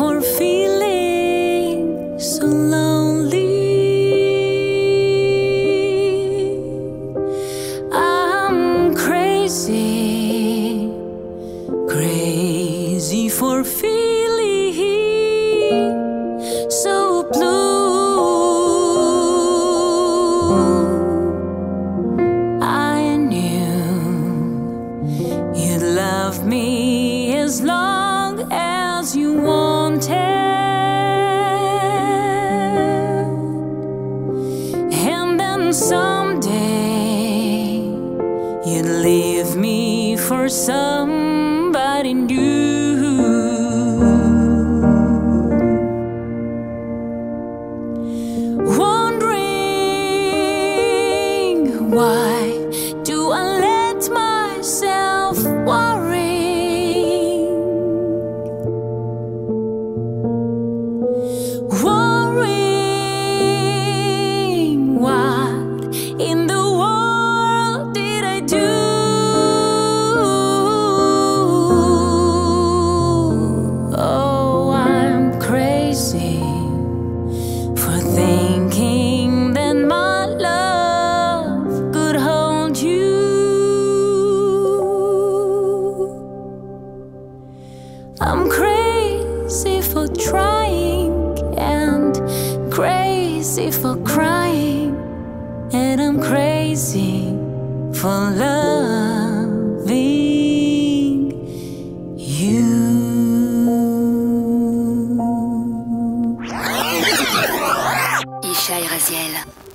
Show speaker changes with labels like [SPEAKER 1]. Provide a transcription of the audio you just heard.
[SPEAKER 1] for feeling so lonely. I'm crazy, crazy for feeling so blue. I knew you'd love me as long as you wanted, and then someday you'd leave me for somebody new. Wondering why do I let myself worry? Worrying what in the world did I do? Oh, I'm crazy for thinking that my love could hold you. I'm crazy for trying and crazy for crying, and I'm crazy for loving you.
[SPEAKER 2] Isha et Raziel.